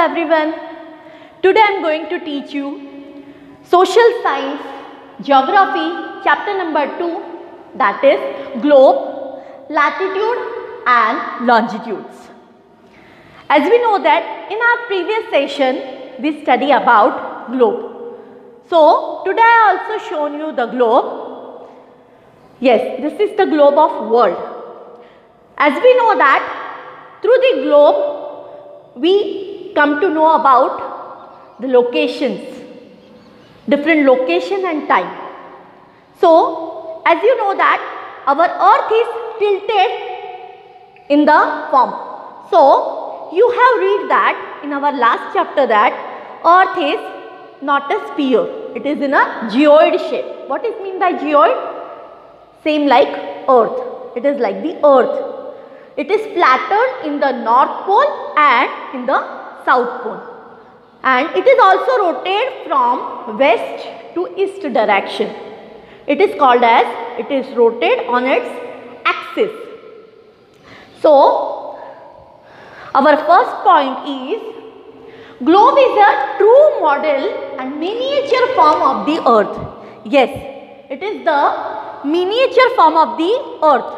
everyone. Today I am going to teach you social science, geography, chapter number 2, that is globe, latitude and longitudes. As we know that in our previous session we study about globe. So today I also shown you the globe. Yes, this is the globe of world. As we know that through the globe we come to know about the locations, different location and time. So as you know that our earth is tilted in the form. So you have read that in our last chapter that earth is not a sphere, it is in a geoid shape. What is mean by geoid? Same like earth, it is like the earth. It is flattened in the north pole and in the south pole, and it is also rotated from west to east direction. It is called as, it is rotated on its axis. So our first point is, globe is a true model and miniature form of the earth. Yes, it is the miniature form of the earth.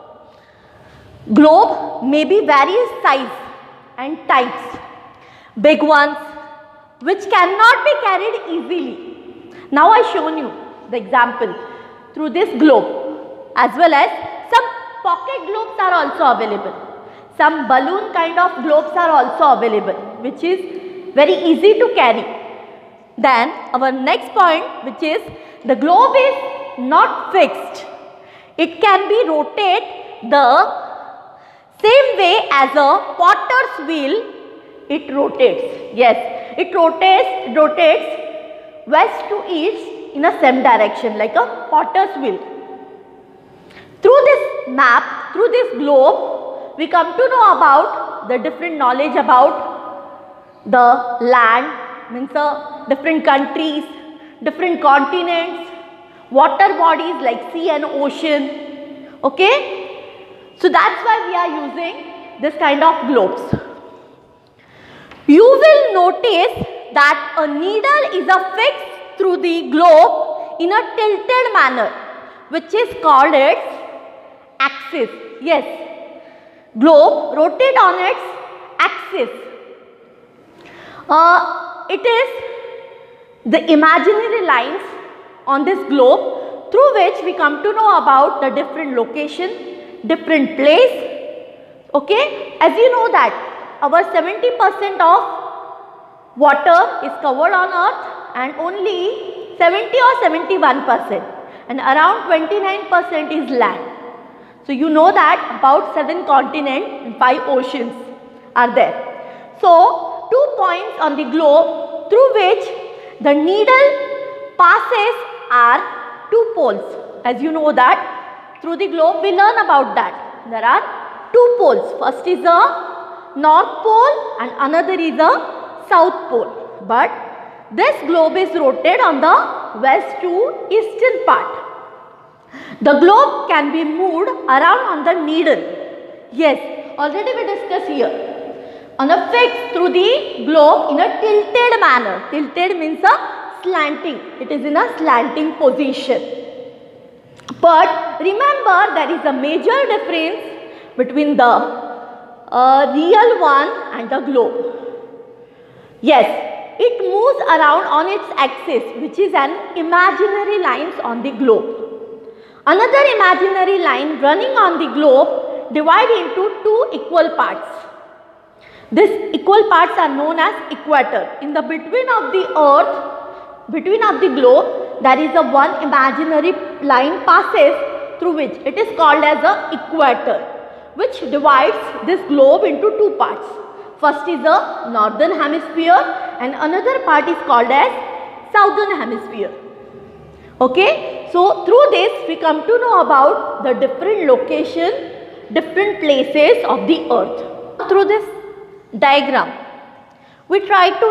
Globe may be various size and types. Big ones which cannot be carried easily. Now I shown you the example through this globe, as well as some pocket globes are also available. Some balloon kind of globes are also available, which is very easy to carry. Then our next point, which is the globe is not fixed. It can be rotated the same way as a potter's wheel. It rotates. Yes, it rotates west to east in a same direction like a potter's wheel. Through this map, through this globe, we come to know about the different knowledge about the land, means different countries, different continents, water bodies like sea and ocean. Okay? So that's why we are using this kind of globes. You will notice that a needle is affixed through the globe in a tilted manner, which is called its axis. Yes, globe rotate on its axis. It is the imaginary lines on this globe through which we come to know about the different location, different place. Okay, as you know that our 70% of water is covered on earth and only 70 or 71%, and around 29% is land. So you know that about 7 continents and 5 oceans are there. So 2 points on the globe through which the needle passes are 2 poles. As you know that through the globe we learn about that. There are 2 poles. First is a north pole and another is a south pole. But this globe is rotated on the west to eastern part. The globe can be moved around on the needle. Yes, already we discussed here. On a fixed through the globe in a tilted manner. Tilted means a slanting. It is in a slanting position. But remember, there is a major difference between the real one and the globe. Yes, it moves around on its axis, which is an imaginary lines on the globe. Another imaginary line running on the globe divided into 2 equal parts. These equal parts are known as equator. In the between of the earth, between of the globe, there is a one imaginary line passes through which it is called as a equator, which divides this globe into 2 parts. First is the northern hemisphere and another part is called as southern hemisphere. Okay, so through this we come to know about the different location, different places of the earth. Through this diagram, we try to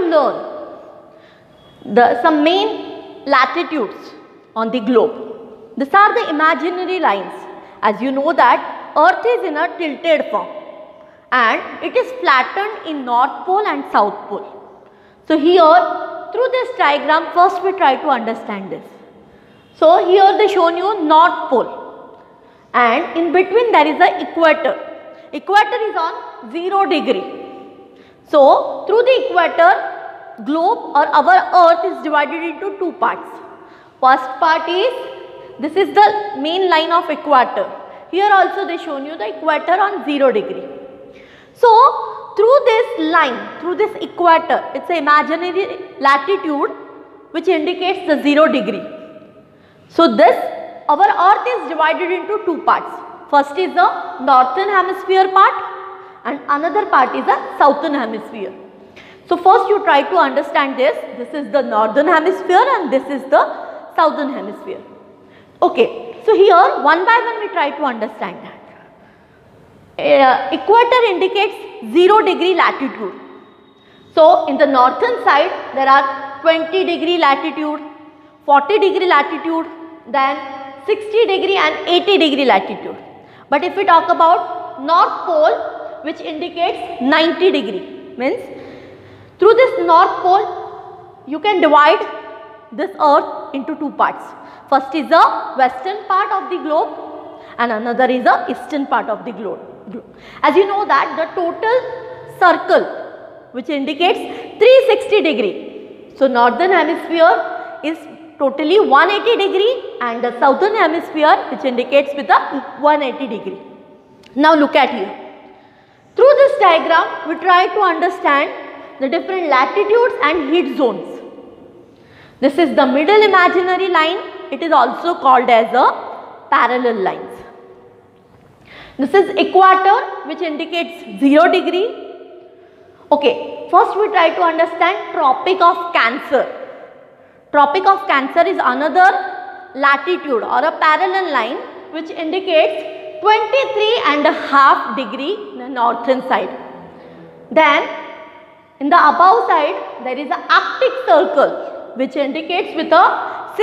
learn some main latitudes on the globe. These are the imaginary lines. As you know that earth is in a tilted form and it is flattened in North Pole and South Pole. So here through this diagram first we try to understand this. So here they shown you North Pole and in between there is the equator. Equator is on 0 degree. So through the equator globe or our earth is divided into two parts. First part is, this is the main line of equator. Here also they shown you the equator on 0 degree. So through this line, through this equator, it's an imaginary latitude which indicates the 0 degree. So this, our earth is divided into two parts. First is the northern hemisphere part and another part is the southern hemisphere. So first you try to understand this. This is the northern hemisphere and this is the southern hemisphere. Okay, so here one by one we try to understand that. Equator indicates 0 degree latitude. So in the northern side there are 20 degree latitude, 40 degree latitude, then 60 degree and 80 degree latitude. But if we talk about North Pole, which indicates 90 degree, means through this North Pole you can divide this earth into two parts. First is the western part of the globe and another is the eastern part of the globe. As you know that the total circle which indicates 360 degree. So northern hemisphere is totally 180 degree and the southern hemisphere which indicates with the 180 degree. Now look at here. Through this diagram we try to understand the different latitudes and heat zones. This is the middle imaginary line. It is also called as a parallel lines. This is equator which indicates 0 degree. Okay, first we try to understand Tropic of Cancer. Tropic of Cancer is another latitude or a parallel line which indicates 23.5 degree in the northern side. Then in the above side there is an Arctic Circle which indicates with a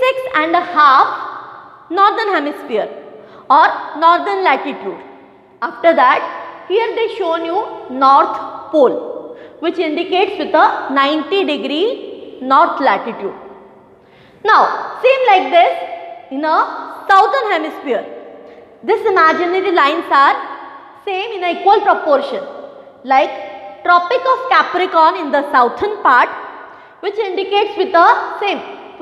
66.5 northern hemisphere or northern latitude. After that here they shown you North Pole which indicates with a 90 degree north latitude. Now same like this in a southern hemisphere. These imaginary lines are same in a equal proportion, like Tropic of Capricorn in the southern part which indicates with a same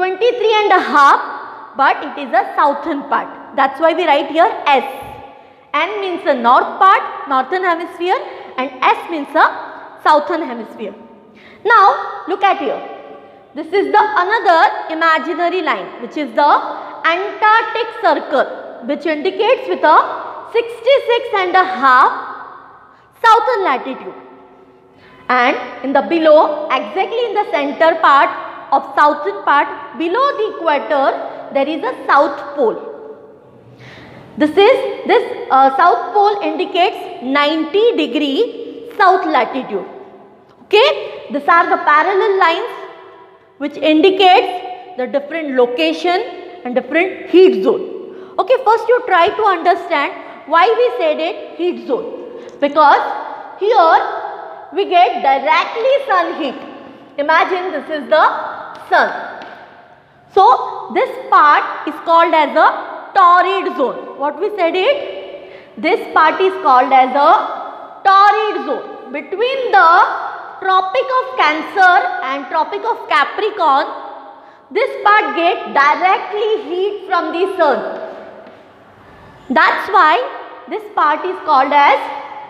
23.5, but it is a southern part. That's why we write here S. N means the north part, northern hemisphere, and S means the southern hemisphere. Now look at here. This is the another imaginary line which is the Antarctic Circle which indicates with a 66.5 southern latitude. And in the below, exactly in the center part of southern part, below the equator, there is a South Pole. This South Pole indicates 90 degree south latitude. Okay, these are the parallel lines which indicates the different location and different heat zone. Okay, first you try to understand why we said it heat zone, because here we get directly sun heat. Imagine this is the sun. So this part is called as a torrid zone. What we said it? This part is called as a torrid zone. Between the Tropic of Cancer and Tropic of Capricorn, this part gets directly heat from the sun. That's why this part is called as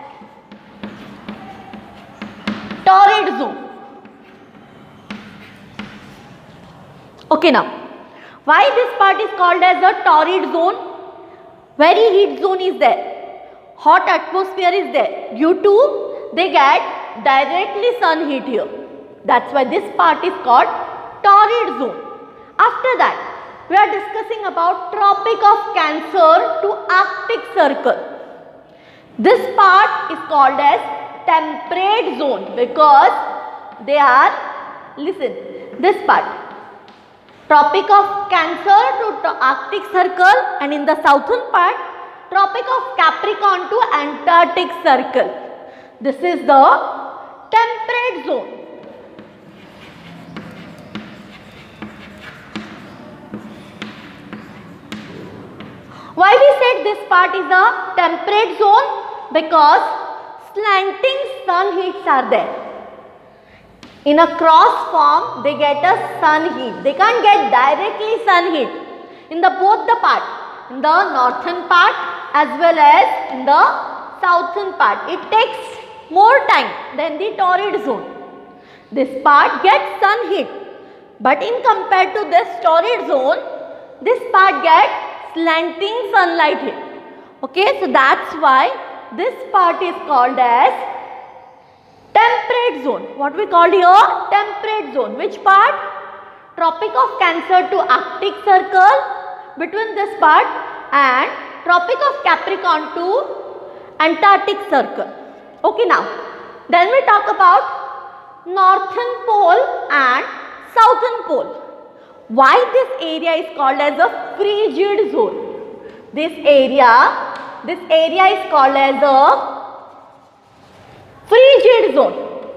torrid zone. Okay, now why this part is called as a torrid zone? Very heat zone is there, hot atmosphere is there, due to they get directly sun heat here. That's why this part is called torrid zone. After that we are discussing about Tropic of Cancer to Arctic Circle. This part is called as temperate zone because they are, listen, this part Tropic of Cancer to Arctic Circle, and in the southern part Tropic of Capricorn to Antarctic Circle. This is the temperate zone. Why we said this part is a temperate zone? Because slanting sun heats are there. In a cross form, they get a sun heat. They can't get directly sun heat in the both the part, in the northern part as well as in the southern part. It takes more time than the torrid zone. This part gets sun heat, but in compared to this torrid zone, this part gets slanting sunlight hit. Okay, so that's why this part is called as temperate zone. What we call here? Temperate zone. Which part? Tropic of Cancer to Arctic Circle, between this part, and Tropic of Capricorn to Antarctic Circle. Okay, now then we talk about Northern Pole and Southern Pole. Why this area is called as a frigid zone? This area is called as a frigid zone.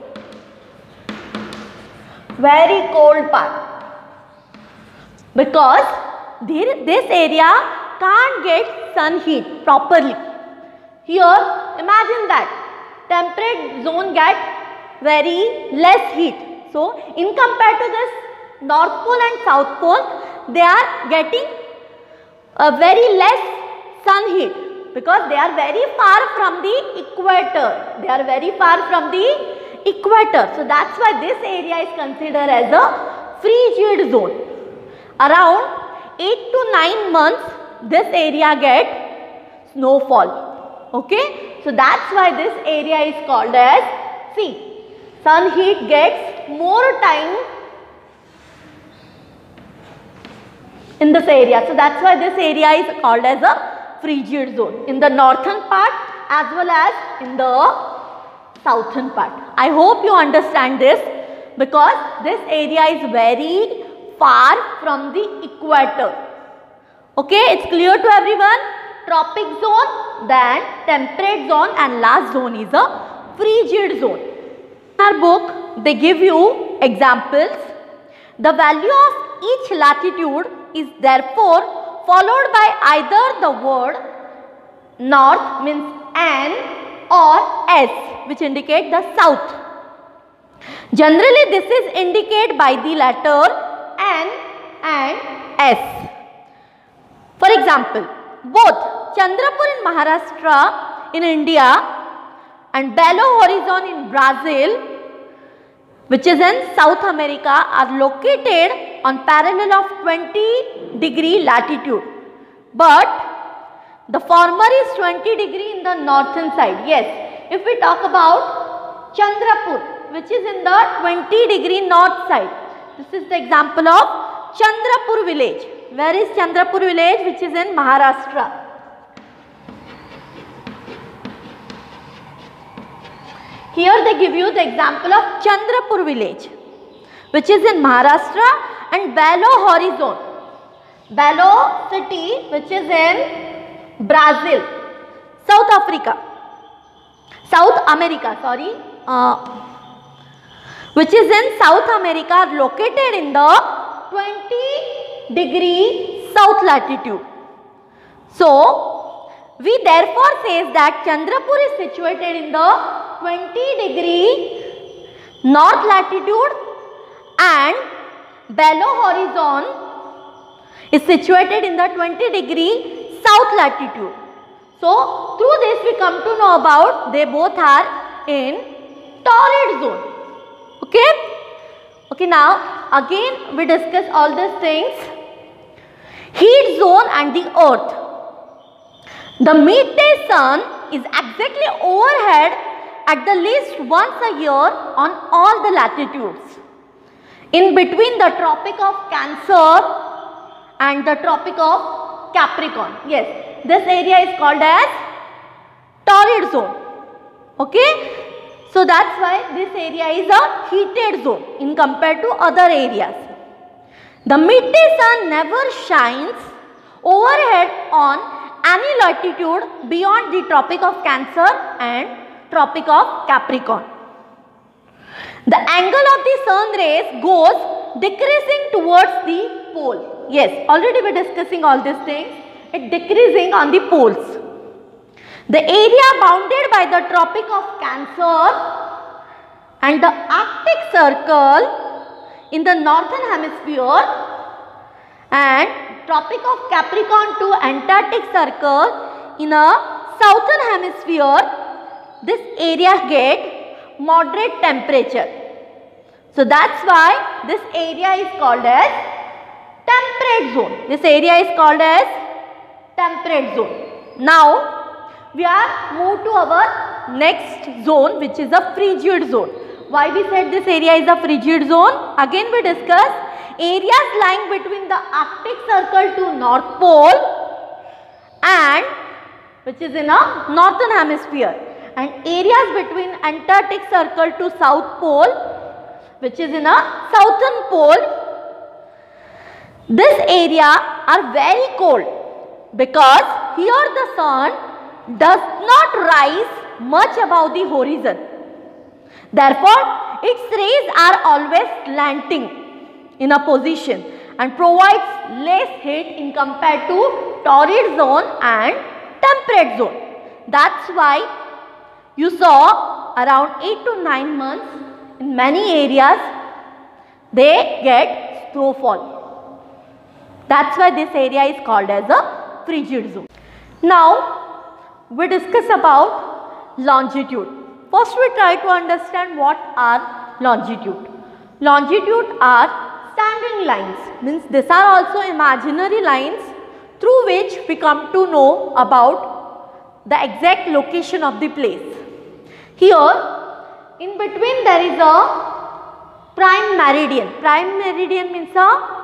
Very cold part. Because this area can't get sun heat properly. Here, imagine that temperate zone get very less heat. So, in compared to this North Pole and South Pole, they are getting a very less sun heat because they are very far from the equator. They are very far from the equator. So, that's why this area is considered as a frigid zone. Around 8 to 9 months, this area gets snowfall. Okay. So, that's why this area is called as, see, sun heat gets more time in this area. So, that's why this area is called as a frigid zone in the northern part as well as in the southern part. I hope you understand this because this area is very far from the equator. Okay, it's clear to everyone? Tropic zone, then temperate zone, and last zone is a frigid zone. In our book, they give you examples. The value of each latitude is therefore followed by either the word north means N or S, which indicate the south. Generally, this is indicated by the letter N and S. For example, both Chandrapur in Maharashtra in India and Belo Horizonte in Brazil, which is in South America, are located on parallel of 20-degree latitude. But the former is 20 degree in the northern side. Yes, if we talk about Chandrapur, which is in the 20-degree north side. This is the example of Chandrapur village. Where is Chandrapur village? Which is in Maharashtra. Here they give you the example of Chandrapur village, which is in Maharashtra, and Belo Horizonte, Belo city, which is in Brazil, South America, sorry, which is in South America, are located in the 20-degree south latitude. So, we therefore says that Chandrapur is situated in the 20-degree north latitude and Belo Horizonte is situated in the 20-degree south latitude. So, through this we come to know about they both are in torrid zone. Okay? Okay, now again we discuss all these things. Heat zone and the earth. The midday sun is exactly overhead at the least once a year on all the latitudes. In between the Tropic of Cancer and the Tropic of Capricorn. Yes, this area is called as torrid zone. Okay. So, that's why this area is a heated zone in compared to other areas. The midday sun never shines overhead on any latitude beyond the Tropic of Cancer and Tropic of Capricorn. The angle of the sun rays goes decreasing towards the pole. Yes, already we are discussing all these things. It decreasing on the poles. The area bounded by the Tropic of Cancer and the Arctic Circle in the northern hemisphere and Tropic of Capricorn to Antarctic Circle in a southern hemisphere, this area get moderate temperature. So that's why this area is called as temperate zone. This area is called as temperate zone. Now we are moved to our next zone, which is a frigid zone. Why we said this area is a frigid zone? Again we discuss areas lying between the Arctic Circle to North Pole and which is in a northern hemisphere, and areas between Antarctic Circle to South Pole which is in a southern pole. This area are very cold because here the sun does not rise much above the horizon. Therefore, its rays are always slanting in a position and provides less heat in compared to torrid zone and temperate zone. That's why you saw around 8 to 9 months in many areas they get snowfall. That's why this area is called as a frigid zone. Now we discuss about longitude. First we try to understand what are longitude. Longitude are standing lines, means these are also imaginary lines through which we come to know about the exact location of the place. Here in between there is a prime meridian. Prime meridian means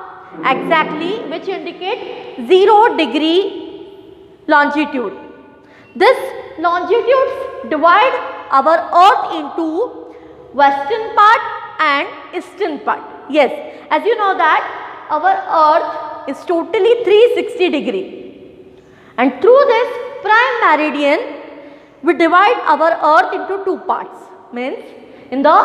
exactly which indicate 0 degree longitude. This longitudes divide our earth into western part and eastern part. Yes, as you know that our earth is totally 360 degree, and through this prime meridian we divide our earth into two parts. Means in the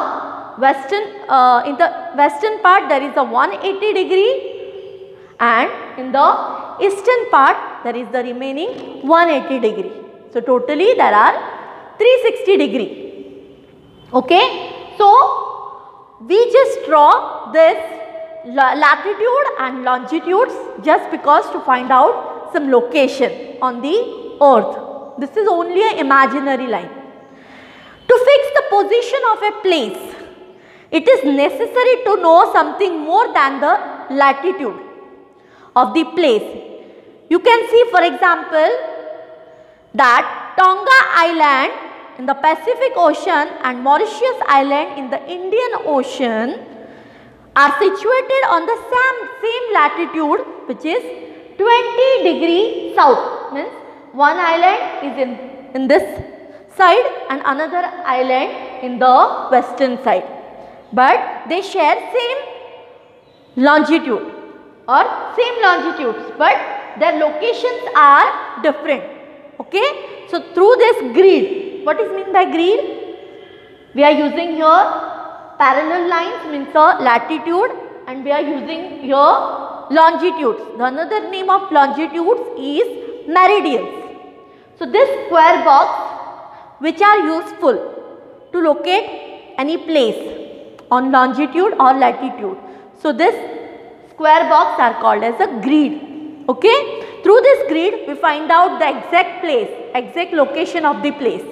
western part there is a 180 degree and in the eastern part there is the remaining 180 degree. So totally there are 360 degree. Okay. So we just draw this latitude and longitudes just because to find out some location on the earth. This is only an imaginary line. To fix the position of a place, it is necessary to know something more than the latitude of the place. You can see, for example, that Tonga Island in the Pacific Ocean and Mauritius Island in the Indian Ocean are situated on the same latitude, which is 20 degree south. Means one island is in this side and another island in the western side, but they share same longitude or same longitudes, but their locations are different. Okay. So through this grid, what is meant by grid? We are using here parallel lines, means latitude, and we are using here longitudes. The another name of longitudes is meridians. So this square box which are useful to locate any place on longitude or latitude. So this square box are called as a grid. Okay. Through this grid we find out the exact place, exact location of the place.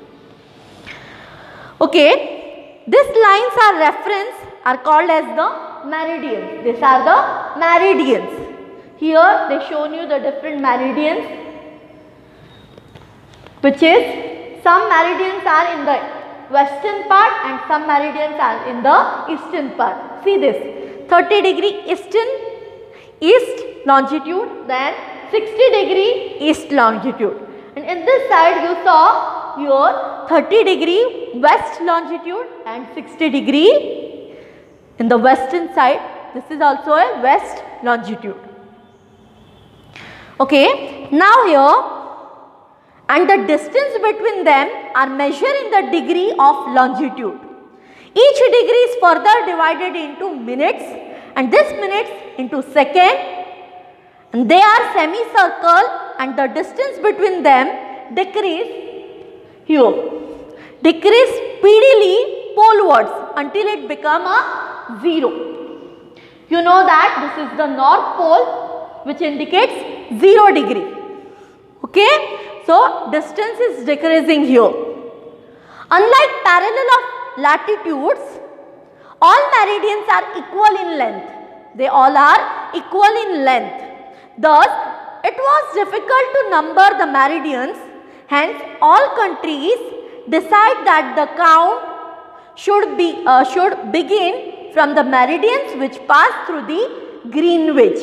Okay. These lines are reference are called as the meridians. These are the meridians. Here they shown you the different meridians, which is some meridians are in the western part and some meridians are in the eastern part. See this 30 degree east longitude, then 60 degree east longitude, and in this side you saw your 30 degree west longitude and 60 degree in the western side. This is also a west longitude. Okay. Now here and the distance between them are measured in the degree of longitude. Each degree is further divided into minutes and this minutes into second, and they are semicircle and the distance between them decrease speedily polewards until it become a 0. You know that this is the north pole which indicates 0 degree. Okay. So, distance is decreasing here. Unlike parallel of latitudes, all meridians are equal in length. They all are equal in length. Thus, it was difficult to number the meridians. Hence, all countries decide that the count should begin from the meridians which pass through the Greenwich.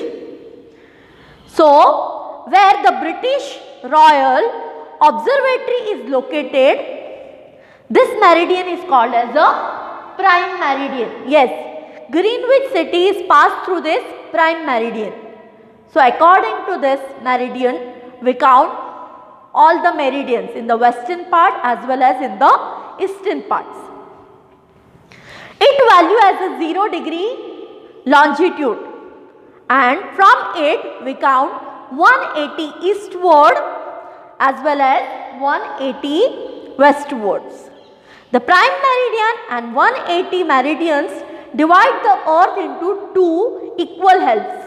So, where the British Royal Observatory is located, this meridian is called as a prime meridian. Yes, Greenwich city is passed through this prime meridian. So, according to this meridian, we count all the meridians in the western part as well as in the eastern parts. It value as a 0 degree longitude, and from it we count 180 eastward as well as 180 westwards. The prime meridian and 180 meridians divide the earth into 2 equal halves,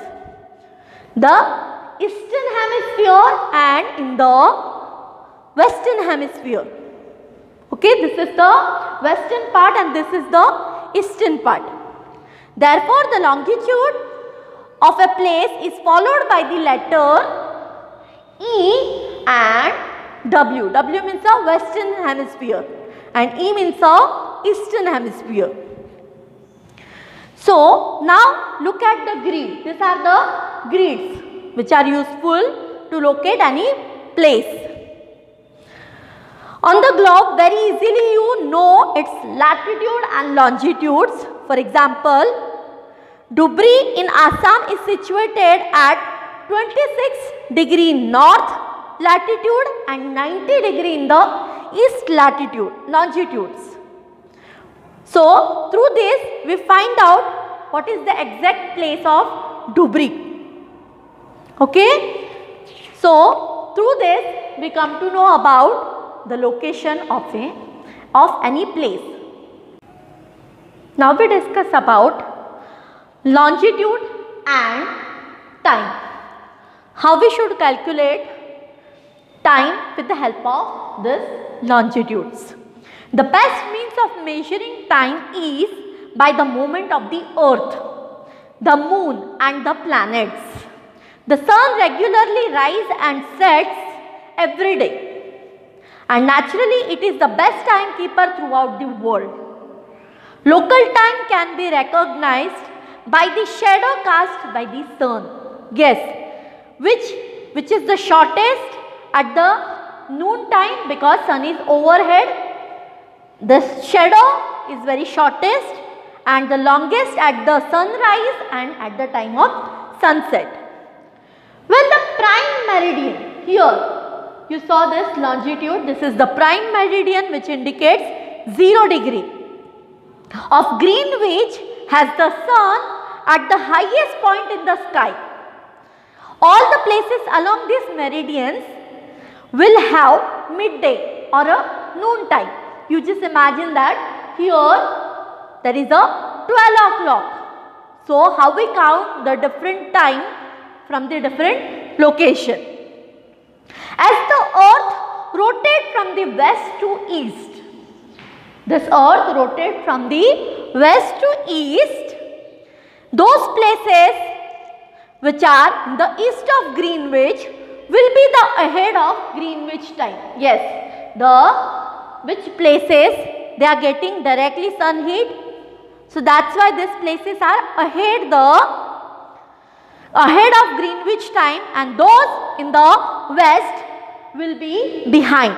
the eastern hemisphere and in the western hemisphere. Okay, this is the western part and this is the eastern part. Therefore, the longitude of a place is followed by the letter E and W. W means the western hemisphere and E means the eastern hemisphere. So, now look at the grid. These are the grids which are useful to locate any place. On the globe, very easily you know its latitude and longitudes. For example, Dhubri in Assam is situated at 26 degree north latitude and 90 degree in the east latitude longitudes. So, through this we find out what is the exact place of Dhubri. Okay. So, through this we come to know about the location of any place. Now we discuss about longitude and time. How we should calculate time with the help of this longitudes. The best means of measuring time is by the movement of the earth, the moon and the planets. The sun regularly rises and sets every day, and naturally it is the best timekeeper throughout the world. Local time can be recognized by the shadow cast by the sun. Guess which is the shortest at the noon time, because sun is overhead. The shadow is very shortest and the longest at the sunrise and at the time of sunset. When the prime meridian, here you saw this longitude, this is the prime meridian which indicates 0 degree of Greenwich, has the sun at the highest point in the sky. All the places along these meridians will have midday or a noon time. You just imagine that here there is a 12 o'clock. So, how we count the different time from the different location. As the earth rotates from the west to east, this earth rotates from the west to east, those places which are in the east of Greenwich will be the ahead of Greenwich time. Yes, which places they are getting directly sun heat. So, that is why these places are ahead of Greenwich time, and those in the west will be behind.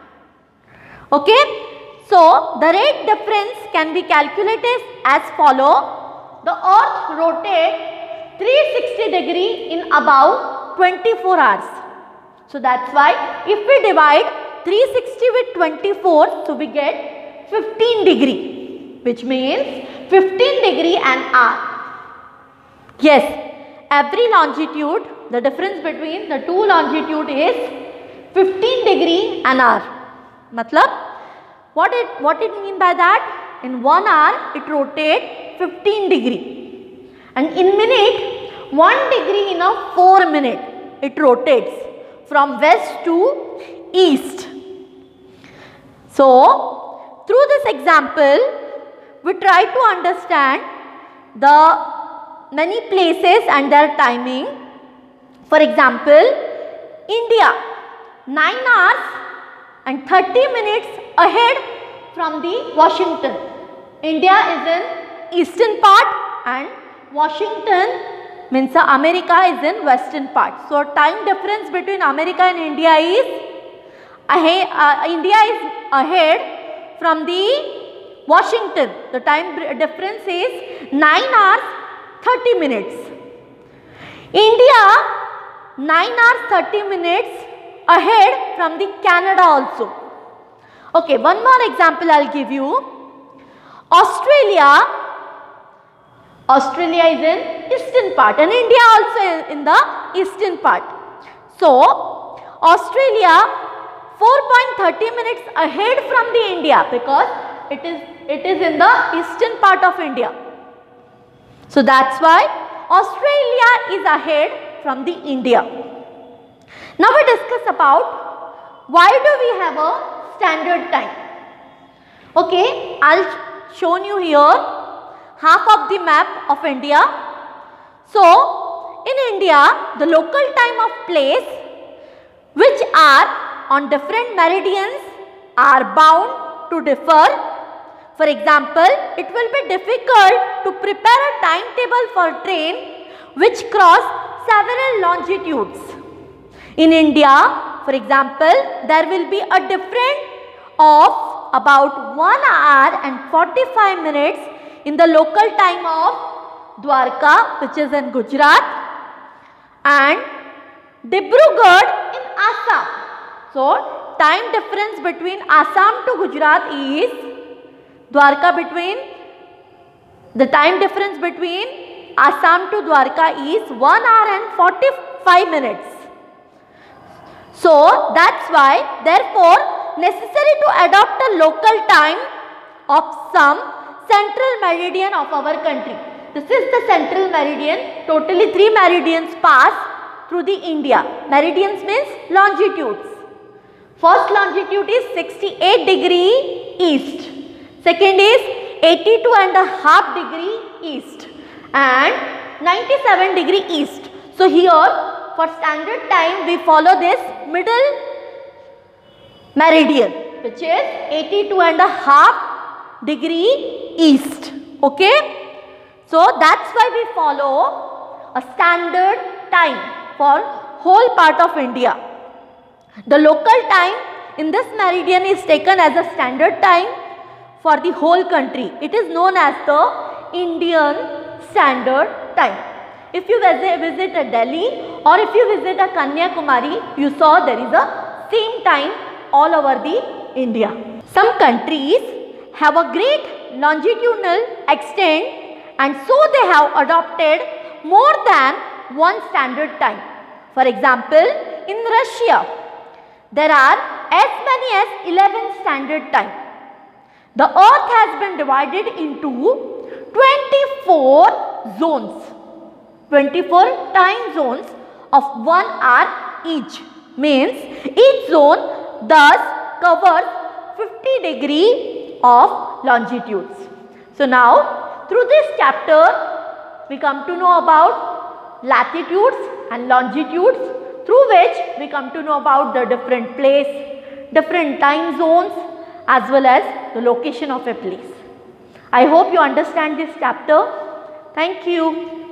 Okay. So, the rate difference can be calculated as follow. The earth rotates 360 degree in about 24 hours. So that's why if we divide 360 with 24, so we get 15 degree, which means 15 degree an hour. Yes, every longitude, the difference between the two longitude is 15 degree an hour. Matlab, what it mean by that? In 1 hour it rotates 15 degree, and in minute 1 degree in a 4 minute it rotates from west to east. So through this example we try to understand the many places and their timing. For example, India 9 hours and 30 minutes ahead from the Washington. India is in eastern part and Washington means America is in western part. So time difference between America and India is India is ahead from the Washington. The time difference is 9 hours 30 minutes. India 9 hours 30 minutes ahead from the Canada also. Okay, one more example I will give you. Australia is in eastern part and India also is in the eastern part. So Australia 4.30 minutes ahead from the India because it is in the eastern part of India. So that's why Australia is ahead from the India. Now we discuss about why do we have a standard time. Okay, I'll show you here half of the map of India. So in India the local time of place which are on different meridians are bound to differ. For example, it will be difficult to prepare a timetable for train which cross several longitudes. In India, for example, there will be a difference of about 1 hour and 45 minutes in the local time of Dwarka, which is in Gujarat, and Dibrugarh in Assam. So time difference between Assam to Gujarat is Dwarka the time difference between Assam to Dwarka is 1 hour and 45 minutes. So that's why therefore necessary to adopt a local time of some central meridian of our country. This is the central meridian. Totally 3 meridians pass through the India. Meridians means longitudes. First longitude is 68 degree east. Second is 82.5 degree east and 97 degree east. So here for standard time we follow this middle meridian which is 82.5 degree east. Okay. So that's why we follow a standard time for whole part of India. The local time in this meridian is taken as a standard time for the whole country. It is known as the Indian Standard Time. If you visit a Delhi or if you visit a Kanyakumari, you saw there is a same time all over the India. Some countries have a great longitudinal extent and so they have adopted more than one standard time. For example, in Russia, there are as many as 11 standard time. The earth has been divided into 24 zones, 24 time zones of 1 hour each. Means each zone thus covers 50 degree of longitudes. So now through this chapter we come to know about latitudes and longitudes, through which we come to know about the different place, different time zones as well as the location of a place. I hope you understand this chapter. Thank you.